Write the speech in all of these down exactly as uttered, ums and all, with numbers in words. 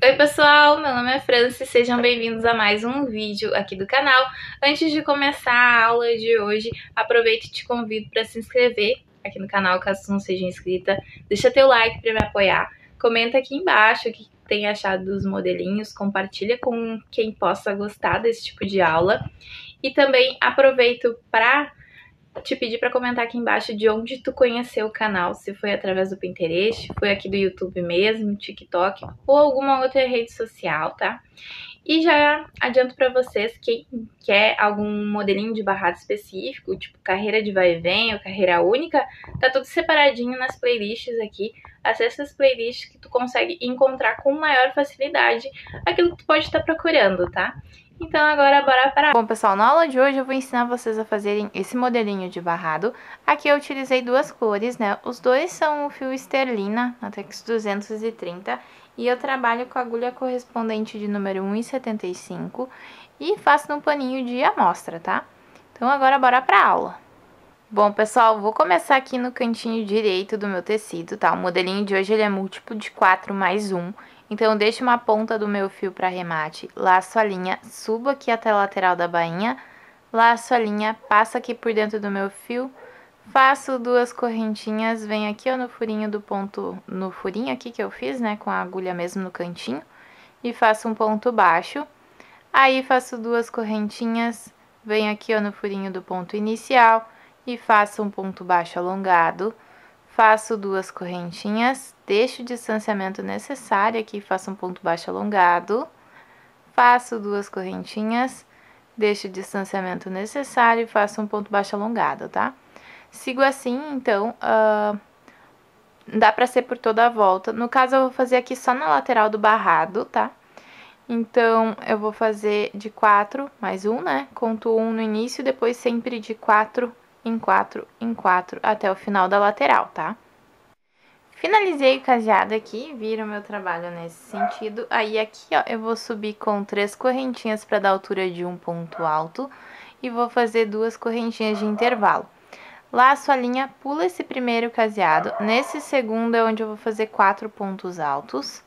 Oi pessoal, meu nome é Franci, sejam bem-vindos a mais um vídeo aqui do canal. Antes de começar a aula de hoje, aproveito e te convido para se inscrever aqui no canal, caso você não seja inscrita. Deixa teu like para me apoiar, comenta aqui embaixo o que tem achado dos modelinhos, compartilha com quem possa gostar desse tipo de aula. E também aproveito para te pedir para comentar aqui embaixo de onde tu conheceu o canal, se foi através do Pinterest, foi aqui do YouTube mesmo, TikTok ou alguma outra rede social, tá? E já adianto para vocês, quem quer algum modelinho de barrado específico, tipo carreira de vai e vem ou carreira única, tá tudo separadinho nas playlists aqui. Acesse as playlists que tu consegue encontrar com maior facilidade aquilo que tu pode estar procurando, tá? Então agora bora para... Bom pessoal, na aula de hoje eu vou ensinar vocês a fazerem esse modelinho de barrado. Aqui eu utilizei duas cores, né? Os dois são o fio esterlina, na Tex duzentos e trinta. E eu trabalho com a agulha correspondente de número um e setenta e cinco. E faço num paninho de amostra, tá? Então agora bora pra aula. Bom pessoal, vou começar aqui no cantinho direito do meu tecido, tá? O modelinho de hoje ele é múltiplo de quatro mais um. Então, eu deixo uma ponta do meu fio para arremate, laço a linha, subo aqui até a lateral da bainha, laço a linha, passo aqui por dentro do meu fio, faço duas correntinhas, venho aqui ó, no furinho do ponto, no furinho aqui que eu fiz, né, com a agulha mesmo no cantinho, e faço um ponto baixo. Aí, faço duas correntinhas, venho aqui ó, no furinho do ponto inicial e faço um ponto baixo alongado. Faço duas correntinhas, deixo o distanciamento necessário aqui, faço um ponto baixo alongado. Faço duas correntinhas, deixo o distanciamento necessário e faço um ponto baixo alongado, tá? Sigo assim, então, uh, dá pra ser por toda a volta. No caso, eu vou fazer aqui só na lateral do barrado, tá? Então, eu vou fazer de quatro mais um, né? Conto um no início, depois sempre de quatro em quatro em quatro até o final da lateral, tá? Finalizei o caseado aqui, vira o meu trabalho nesse sentido. Aí aqui, ó, eu vou subir com três correntinhas para dar altura de um ponto alto e vou fazer duas correntinhas de intervalo. Laço a linha, pulo esse primeiro caseado. Nesse segundo é onde eu vou fazer quatro pontos altos.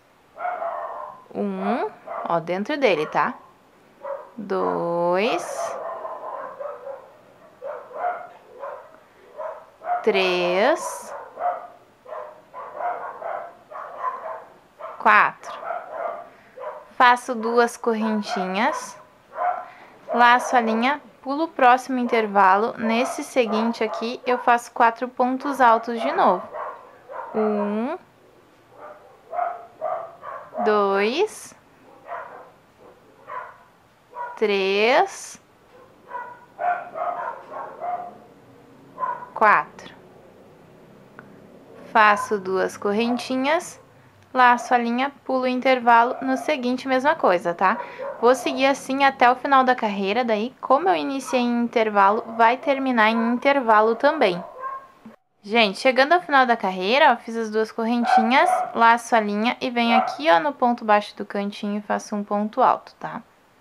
Um, ó, dentro dele, tá? Dois. Três, quatro. Faço duas correntinhas, laço a linha, pulo o próximo intervalo. Nesse seguinte aqui, eu faço quatro pontos altos de novo. Um, dois, três, quatro. Faço duas correntinhas, laço a linha, pulo o intervalo, no seguinte mesma coisa, tá? Vou seguir assim até o final da carreira, daí como eu iniciei em intervalo, vai terminar em intervalo também. Gente, chegando ao final da carreira, ó, fiz as duas correntinhas, laço a linha e venho aqui, ó, no ponto baixo do cantinho e faço um ponto alto, tá?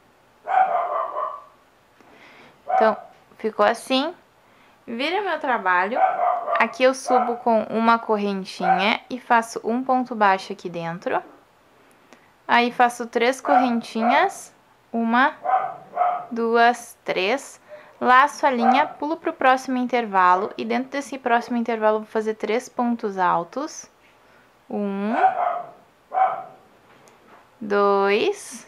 Então, ficou assim. Vira meu trabalho. Aqui eu subo com uma correntinha e faço um ponto baixo aqui dentro. Aí faço três correntinhas, uma, duas, três. Laço a linha, pulo pro próximo intervalo e dentro desse próximo intervalo vou fazer três pontos altos. Um, dois,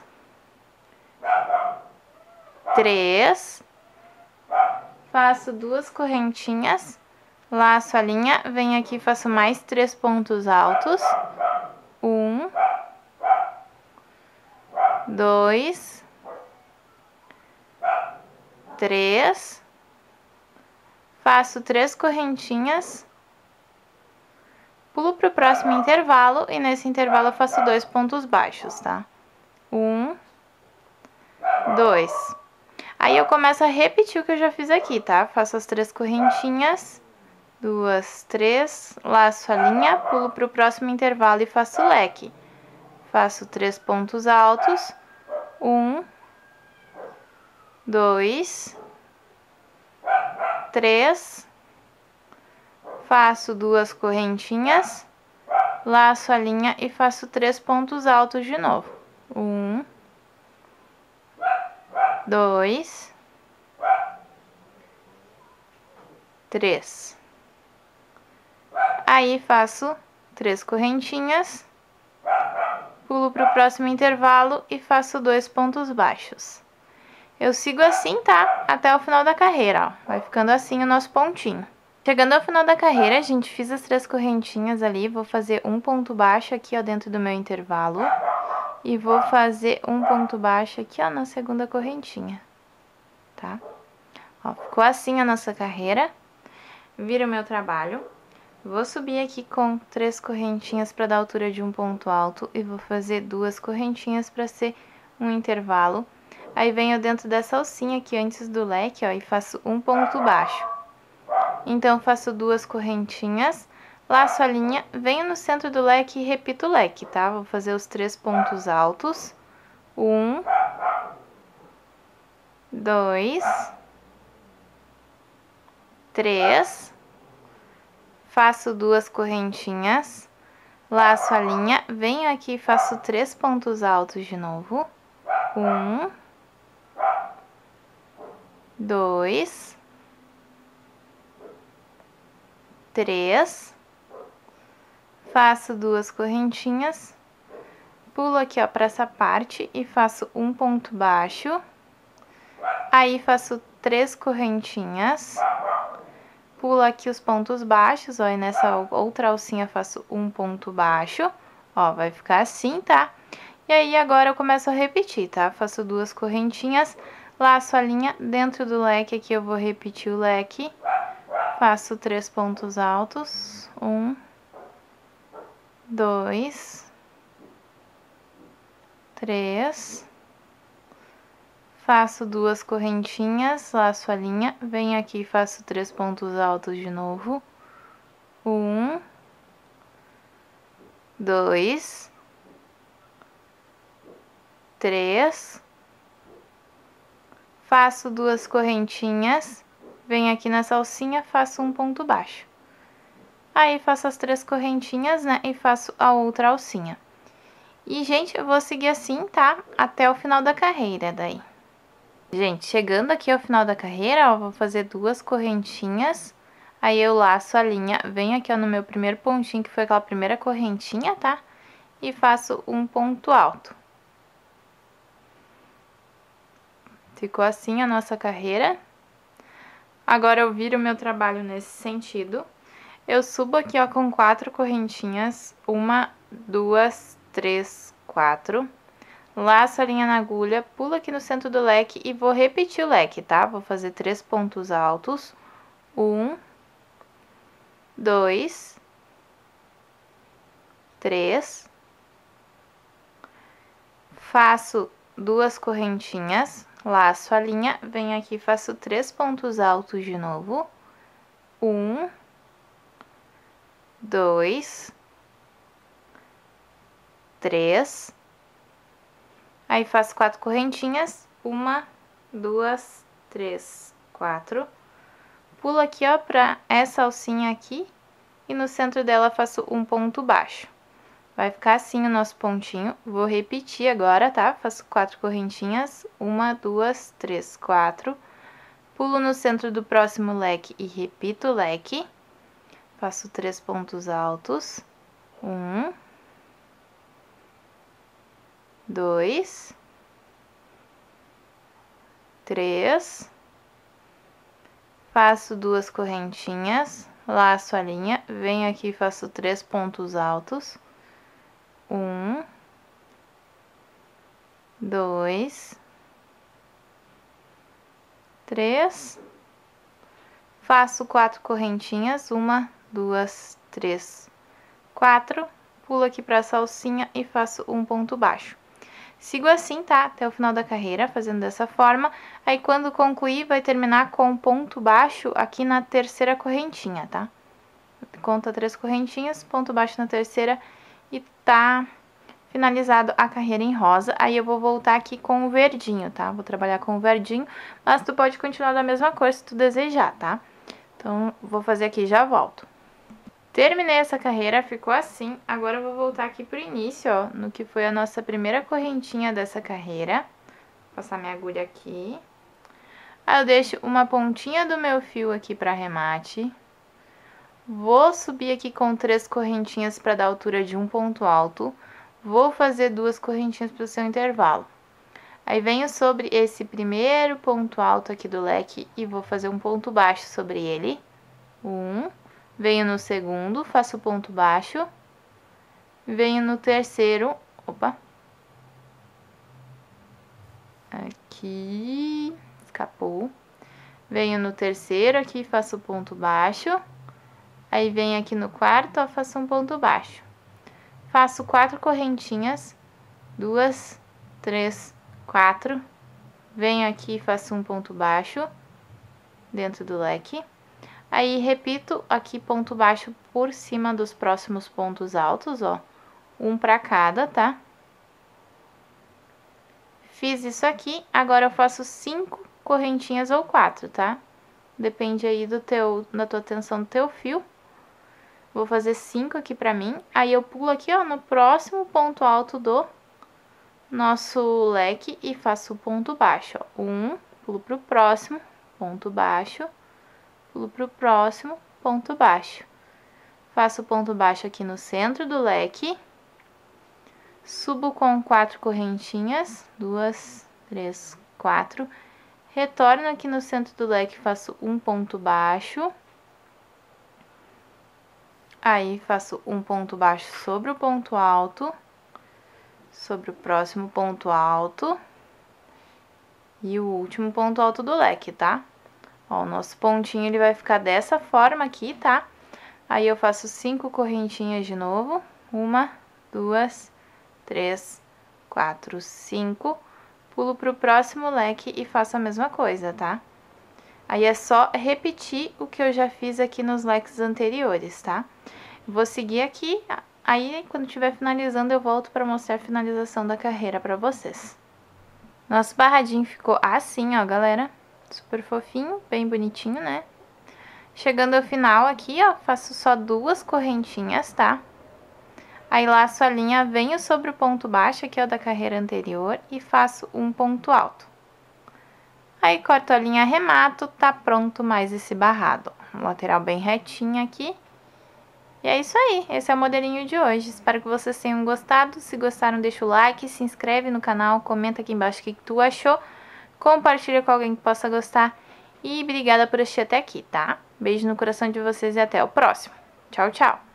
três. Faço duas correntinhas, laço a linha, venho aqui e faço mais três pontos altos. Um, dois, três. Faço três correntinhas, pulo para o próximo intervalo e nesse intervalo eu faço dois pontos baixos, tá? Um, dois. Aí eu começo a repetir o que eu já fiz aqui, tá? Faço as três correntinhas, duas, três, laço a linha, pulo pro próximo intervalo e faço leque. Faço três pontos altos, um, dois, três, faço duas correntinhas, laço a linha e faço três pontos altos de novo. Um, dois, três. Aí faço três correntinhas, pulo para o próximo intervalo e faço dois pontos baixos. Eu sigo assim, tá? Até o final da carreira, ó. Vai ficando assim o nosso pontinho. Chegando ao final da carreira, a gente fiz as três correntinhas ali, vou fazer um ponto baixo aqui, ó, dentro do meu intervalo. E vou fazer um ponto baixo aqui, ó, na segunda correntinha, tá? Ó, ficou assim a nossa carreira. Vira o meu trabalho. Vou subir aqui com três correntinhas para dar altura de um ponto alto e vou fazer duas correntinhas para ser um intervalo. Aí venho dentro dessa alcinha aqui antes do leque, ó, e faço um ponto baixo. Então, faço duas correntinhas, laço a linha, venho no centro do leque e repito o leque, tá? Vou fazer os três pontos altos. Um, dois, três. Faço duas correntinhas, laço a linha, venho aqui e faço três pontos altos de novo. Um, dois, três, faço duas correntinhas, pulo aqui, ó, para essa parte e faço um ponto baixo, aí faço três correntinhas, pulo aqui os pontos baixos, ó, e nessa outra alcinha faço um ponto baixo, ó, vai ficar assim, tá? E aí, agora eu começo a repetir, tá? Faço duas correntinhas, laço a linha, dentro do leque aqui eu vou repetir o leque, faço três pontos altos, um, dois, três, faço duas correntinhas, laço a linha, venho aqui e faço três pontos altos de novo, um, dois, três, faço duas correntinhas, venho aqui nessa alcinha, faço um ponto baixo. Aí, faço as três correntinhas, né, e faço a outra alcinha. E, gente, eu vou seguir assim, tá? Até o final da carreira, daí. Gente, chegando aqui ao final da carreira, ó, vou fazer duas correntinhas, aí eu laço a linha, venho aqui, ó, no meu primeiro pontinho, que foi aquela primeira correntinha, tá? E faço um ponto alto. Ficou assim a nossa carreira. Agora, eu viro o meu trabalho nesse sentido. Eu subo aqui, ó, com quatro correntinhas, uma, duas, três, quatro. Laço a linha na agulha, pulo aqui no centro do leque e vou repetir o leque, tá? Vou fazer três pontos altos. Um, dois, três. Faço duas correntinhas, laço a linha, venho aqui e faço três pontos altos de novo. Um, dois, três. Aí, faço quatro correntinhas, uma, duas, três, quatro. Pulo aqui, ó, pra essa alcinha aqui e no centro dela faço um ponto baixo. Vai ficar assim o nosso pontinho. Vou repetir agora, tá? Faço quatro correntinhas, uma, duas, três, quatro. Pulo no centro do próximo leque e repito o leque. Faço três pontos altos. Um, dois, três. Faço duas correntinhas, laço a linha, venho aqui e faço três pontos altos. Um, dois, três. Faço quatro correntinhas, uma, duas, três, quatro. Pulo aqui para essa alcinha e faço um ponto baixo. Sigo assim, tá? Até o final da carreira, fazendo dessa forma. Aí, quando concluir, vai terminar com um ponto baixo aqui na terceira correntinha, tá? Conta três correntinhas, ponto baixo na terceira e tá finalizado a carreira em rosa. Aí, eu vou voltar aqui com o verdinho, tá? Vou trabalhar com o verdinho, mas tu pode continuar da mesma cor se tu desejar, tá? Então, vou fazer aqui e já volto. Terminei essa carreira, ficou assim. Agora eu vou voltar aqui pro início, ó, no que foi a nossa primeira correntinha dessa carreira. Vou passar minha agulha aqui. Aí eu deixo uma pontinha do meu fio aqui para arremate. Vou subir aqui com três correntinhas para dar altura de um ponto alto. Vou fazer duas correntinhas para o seu intervalo. Aí venho sobre esse primeiro ponto alto aqui do leque e vou fazer um ponto baixo sobre ele. Um. Venho no segundo, faço ponto baixo. Venho no terceiro, opa. Aqui, escapou. Venho no terceiro aqui, faço ponto baixo. Aí venho aqui no quarto, ó, faço um ponto baixo. Faço quatro correntinhas, duas, três, quatro. Venho aqui e faço um ponto baixo dentro do leque. Aí repito aqui ponto baixo por cima dos próximos pontos altos, ó. Um pra cada, tá? Fiz isso aqui, agora eu faço cinco correntinhas ou quatro, tá? Depende aí do teu, da tua tensão do teu fio. Vou fazer cinco aqui pra mim, aí eu pulo aqui, ó, no próximo ponto alto do nosso leque e faço o ponto baixo, ó. Um, pulo pro próximo, ponto baixo, pulo pro próximo, ponto baixo. Faço o ponto baixo aqui no centro do leque. Subo com quatro correntinhas, duas, três, quatro. Retorno aqui no centro do leque, faço um ponto baixo. Aí, faço um ponto baixo sobre o ponto alto, sobre o próximo ponto alto e o último ponto alto do leque, tá? Ó, o nosso pontinho, ele vai ficar dessa forma aqui, tá? Aí, eu faço cinco correntinhas de novo. Uma, duas, três, quatro, cinco. Pulo pro próximo leque e faço a mesma coisa, tá? Aí, é só repetir o que eu já fiz aqui nos leques anteriores, tá? Vou seguir aqui, aí quando estiver finalizando eu volto para mostrar a finalização da carreira para vocês. Nosso barradinho ficou assim, ó, galera. Super fofinho, bem bonitinho, né? Chegando ao final aqui, ó, faço só duas correntinhas, tá? Aí laço a linha, venho sobre o ponto baixo aqui, ó, da carreira anterior e faço um ponto alto. Aí corto a linha, arremato, tá pronto mais esse barrado, ó. Lateral bem retinho aqui. E é isso aí, esse é o modelinho de hoje. Espero que vocês tenham gostado. Se gostaram, deixa o like, se inscreve no canal, comenta aqui embaixo o que tu achou. Compartilha com alguém que possa gostar. E obrigada por assistir até aqui, tá? Beijo no coração de vocês e até o próximo. Tchau, tchau!